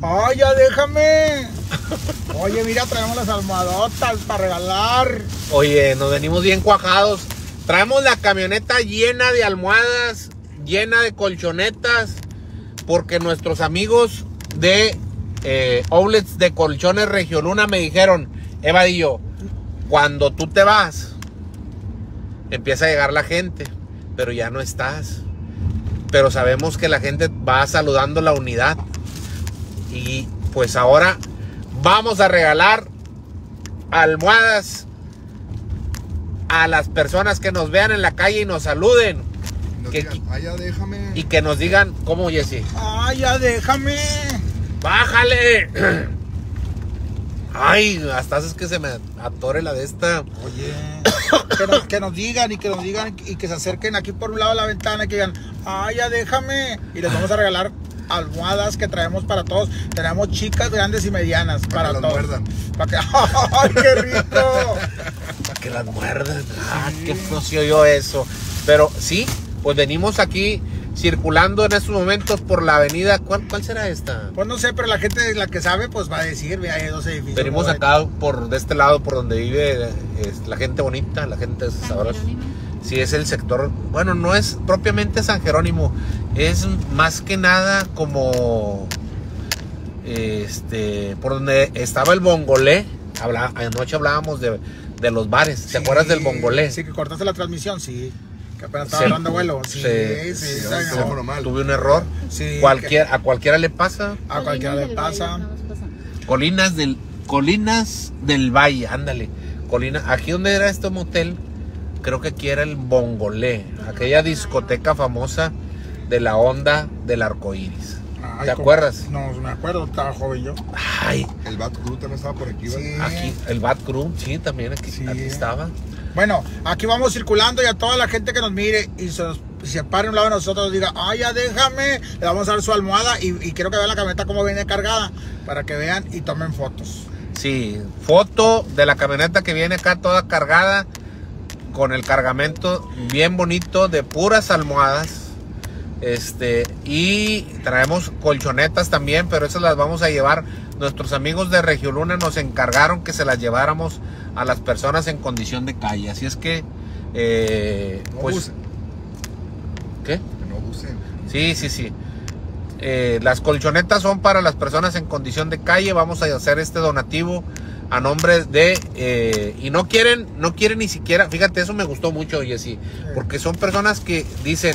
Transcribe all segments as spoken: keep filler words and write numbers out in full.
¡Ay, ya déjame! Oye, mira, traemos las almohadotas para regalar. Oye, nos venimos bien cuajados. Traemos la camioneta llena de almohadas, llena de colchonetas, porque nuestros amigos de eh, Outlets de Colchones Regioluna me dijeron, Evadillo, cuando tú te vas, empieza a llegar la gente, pero ya no estás. Pero sabemos que la gente va saludando la unidad. Y pues ahora vamos a regalar almohadas a las personas que nos vean en la calle y nos saluden. No que, digan, ay, ya déjame. Y que nos digan, ¿cómo, Jessy? ¡Ay, ya déjame! ¡Bájale! Ay, hasta haces que se me atore la de esta. Oye, que nos, que nos digan y que nos digan y que se acerquen aquí por un lado de la ventana y que digan, ¡ay, ya déjame! Y les vamos a regalar almohadas que traemos para todos. Tenemos chicas, grandes y medianas para, para que todos. las muerdan. Para que, ¡ay, qué rico! Para que las muerdan. Ah, sí. Qué feo se oyó eso. Pero sí, pues venimos aquí circulando en estos momentos por la avenida. ¿Cuál, cuál será esta? Pues no sé, pero la gente, la que sabe, pues va a decir, ve, hay dos edificios. Venimos acá por de este lado, por donde vive es, la gente bonita, la gente sabrosa. Sí, es el sector, bueno, no es propiamente San Jerónimo, es más que nada como este, por donde estaba el Bongolé. Habla, anoche hablábamos de, de los bares, ¿te sí, acuerdas del Bongolé? Sí, que cortaste la transmisión, sí. Que apenas estaba Sí. dando vuelo. Sí, Sí, sí, sí, sí, no, tuve un error. Sí, Cualquier, a cualquiera le pasa. A cualquiera le pasa. Colinas del, Colinas del Valle, ándale. Colina, aquí donde era este motel, creo que aquí era el Bongolé, aquella discoteca famosa de la onda del arco iris. Ay, ¿te ¿cómo? acuerdas? No, me acuerdo, estaba joven yo. Ay, El Bad Crew también estaba por aquí, ¿vale? Sí. aquí, el Bad Crew, sí, también aquí, Sí. aquí estaba. Bueno, aquí vamos circulando y a toda la gente que nos mire y se, nos, se pare a un lado de nosotros diga, ay, ya déjame, le vamos a dar su almohada y, y quiero que vean la camioneta cómo viene cargada para que vean y tomen fotos. Sí, foto de la camioneta que viene acá toda cargada con el cargamento bien bonito de puras almohadas. Este, y traemos colchonetas también, pero esas las vamos a llevar. Nuestros amigos de Regioluna nos encargaron que se las lleváramos a las personas en condición de calle. Así es que, eh, No pues, abusen. ¿qué? Que no abusen. Sí, sí, sí. Eh, las colchonetas son para las personas en condición de calle. Vamos a hacer este donativo a nombre de eh, y no quieren, no quieren ni siquiera. Fíjate, eso me gustó mucho, Jessy, porque son personas que dicen,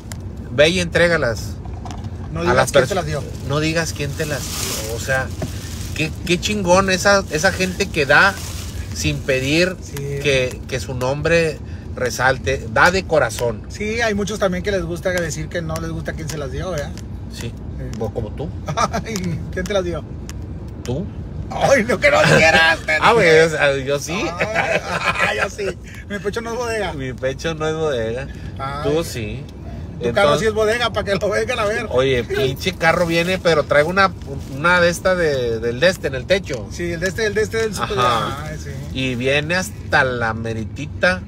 ve y entrégalas. No a digas las quién pers- te las dio. No digas quién te las dio. O sea, qué, qué chingón esa, esa gente que da sin pedir Sí. que, que su nombre resalte, da de corazón. Sí, hay muchos también que les gusta decir que no les gusta quién se las dio, ¿verdad? Sí, Sí. o como tú. Ay, ¿quién te las dio? Tú. Ay, no que no quieras. Ah, güey, o sea, yo sí. Ay, ay, yo sí. Mi pecho no es bodega. Mi pecho no es bodega. Ay. Tú sí. Tu carro sí es bodega, para que lo vengan a ver. Oye, pinche carro viene, pero traigo una, una de esta de, del de este en el techo. Sí, el de este, el de este del super. Ajá. Ay, sí. Y viene hasta la meritita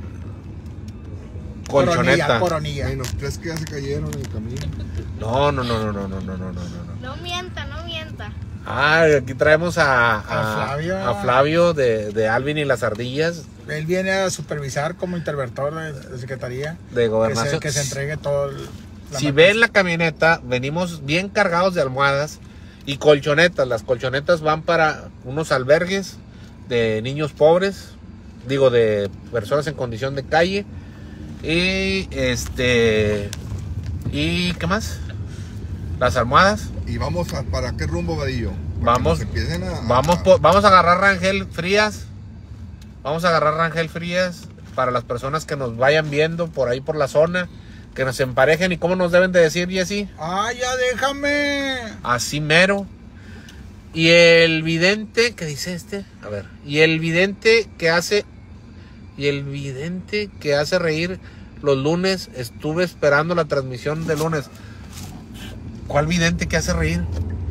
Coronilla, colchoneta. coronilla. Menos tres que ya se cayeron en el camino. No, no, no, no, no, no, no, no, no, no. No mienta, no mienta. Ah, aquí traemos a, a, A Flavio. a Flavio de, de Alvin y las ardillas Él viene a supervisar como interventor de, de secretaría. de Que gobernación. se, que se entregue todo. el- la Si mata- ven la camioneta, venimos bien cargados de almohadas y colchonetas. Las colchonetas van para unos albergues de niños pobres, digo, de personas en condición de calle. Y este, ¿y qué más? Las almohadas. ¿Y vamos a, para qué rumbo, Vadillo? Para Vamos, que nos empiecen a, vamos, a- por- vamos a agarrar Rangel Frías. Vamos a agarrar Rangel Frías para las personas que nos vayan viendo por ahí por la zona, que nos emparejen. ¿Y cómo nos deben de decir, Jessy? Ay, ya déjame. Así mero. Y el vidente, ¿qué dice este? A ver. Y el vidente que hace, y el vidente que hace reír los lunes. Estuve esperando la transmisión de lunes. ¿Cuál vidente que hace reír?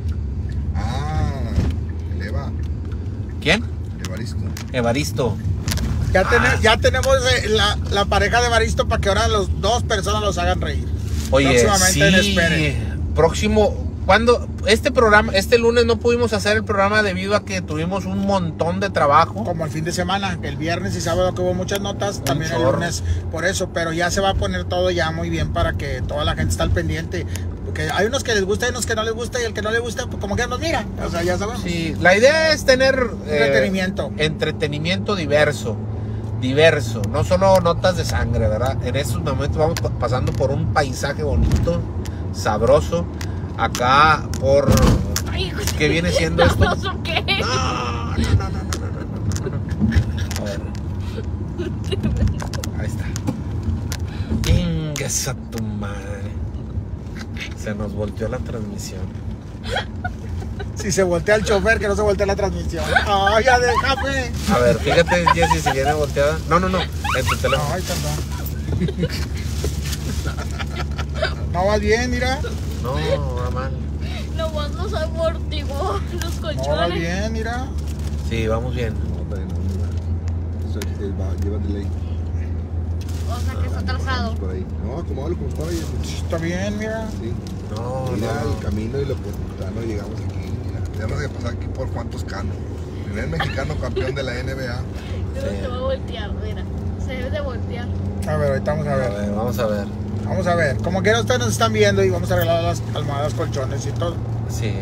Ah, el Eva, ¿Quién? el Evaristo. Evaristo. Ya, Ah. tene- ya tenemos eh, la, la pareja de Evaristo para que ahora los dos personas los hagan reír. Oye, Próximamente en sí, espere. próximo, cuando este programa, este lunes no pudimos hacer el programa debido a que tuvimos un montón de trabajo. Como el fin de semana, el viernes y sábado que hubo muchas notas, Un también chorro. el lunes, por eso, pero ya se va a poner todo ya muy bien para que toda la gente esté al pendiente. Porque hay unos que les gusta y unos que no les gusta, y el que no le gusta, pues como que nos mira. O sea, ya sabemos. Sí, la idea es tener eh, Entretenimiento. entretenimiento diverso, diverso, no solo notas de sangre, ¿verdad? En estos momentos vamos pa- pasando por un paisaje bonito, sabroso, acá por Ay, ¿qué viene siendo esto? ¿Sabroso qué? No, no, no, no, no, no, no, no. A ver. Ahí está. Ingas a tu madre. Se nos volteó la transmisión. Si se voltea el chofer, que no se voltea la transmisión. Ay, ya déjame. A ver, fíjate, Jessy, si viene volteada. No, no, no, en tu teléfono. Ay, perdón. No vas bien, mira. No, va mal. Nomás los amortiguó los No vas colchones. bien, mira. Sí, vamos bien. No, todavía no, no. Eso es- eh, va- lleva delay. O sea que está atrasado. Por ahí. No, acomódalo como estaba. y- Está bien, mira. Sí. No, Mira no. el camino y lo ya no llegamos aquí. Mira, tenemos que pasar aquí por Juan Toscano. Primer mexicano campeón de la N B A. Pero se va a voltear, mira. Se debe de voltear. A ver, ahorita vamos a A ver. ver, vamos a ver. Vamos a ver. Como que ustedes nos están viendo y vamos a arreglar las almohadas, colchones y todo. Sí.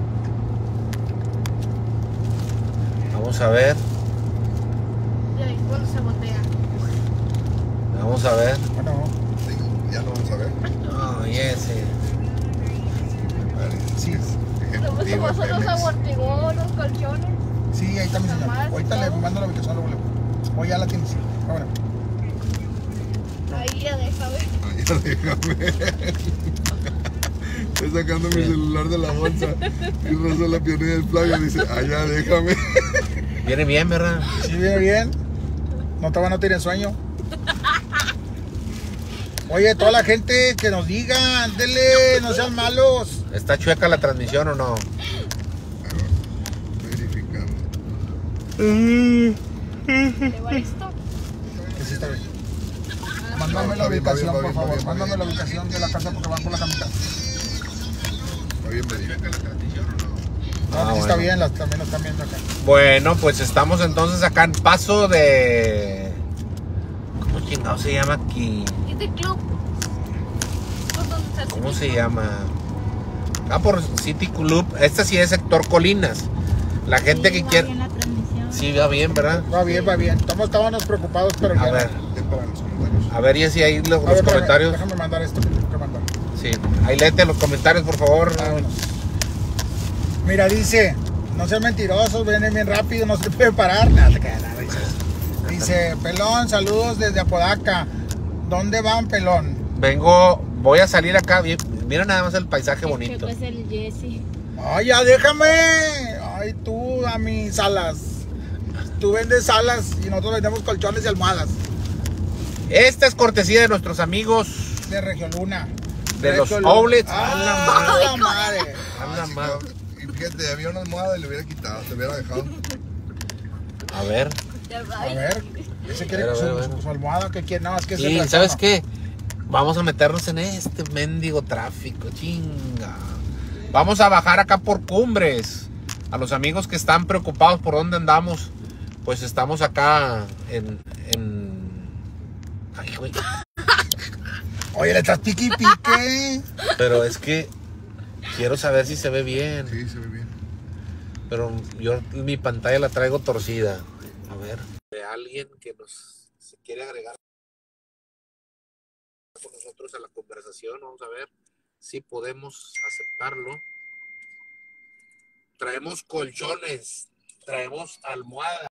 Vamos a ver. Y ahí cuando se voltea. Vamos a ver. Bueno, Sí, ya lo vamos a ver. Oh, Jessy. Me parece. Sí. Nomás se Ejecutivo pasó los Pemex. amortiguó los colchones. sí, ahí está mi señor. Nomás, Ahorita le todo. mando la ubicación luego. luego. O ya la tienes. Ah, bueno. Ahí ya déjame. Ay, ya déjame. Estoy sacando mi celular de la bolsa y rozó la pierna del Flavio y dice, ah, ya déjame. Viene bien, ¿verdad? Sí, viene bien. No te van a tener sueño. Oye, toda la gente que nos diga, ándele, no sean malos. ¿Está chueca la transmisión o no? Verificando. ¿Le va esto? Que sí está bien. Mándame la Va bien, va bien, ubicación, va por bien, va favor. bien, va Mándame bien. la ubicación de la casa porque van por la camita. Está bien, verificando. No, Ah, que sí está bueno. bien, las, también lo están viendo acá. Bueno, pues estamos entonces acá en paso de... ¿Cómo chingado se llama aquí? ¿Y de club? ¿Por dónde está el ¿Cómo sitio? se llama? Acá por City Club. Este sí es sector Colinas. La gente que quiere... Sí, va bien, ¿verdad? Va bien, va bien. Estamos, estábamos preocupados, pero A ya. ver, Den para los comentarios. a ver, Jessy, ahí lo- A ver, los espérame, comentarios. Déjame mandar esto que tengo que mandar. Sí, ahí léete los comentarios, por favor. Vámonos. Mira, dice, no sean mentirosos, vienen bien rápido, no se puede parar. Nada, te quedas, nada, dices. Dice, Pelón, saludos desde Apodaca. ¿Dónde van, Pelón? Vengo, voy a salir acá. vi- Mira nada más el paisaje bonito. Es el Jesse. Ay, ya déjame. Ay, tú a mis alas. Tú vendes alas y nosotros vendemos colchones y almohadas Esta es cortesía de nuestros amigos de Regioluna. de los Regioluna. outlets. Ah, Anda la madre. Anda Ah, sí, mal. cabrón. Y fíjate, había una almohada y le hubiera quitado, te hubiera dejado. A ver. A ver, ese quiere A ver, a su, ver, a ver. su- su almohada, que quiere, no, es que es Sí, el ¿sabes trastorno. qué? Vamos a meternos en este mendigo tráfico, chinga. Vamos a bajar acá por Cumbres. A los amigos que están preocupados por dónde andamos, pues estamos acá en... en... Ay, güey. Oye, le estás pique y pique. Pero es que quiero saber si se ve bien. Sí, se ve bien. Pero yo mi pantalla la traigo torcida. A ver. De alguien que nos se quiere agregar con nosotros a la conversación. Vamos a ver si podemos aceptarlo. Traemos colchones, traemos almohadas.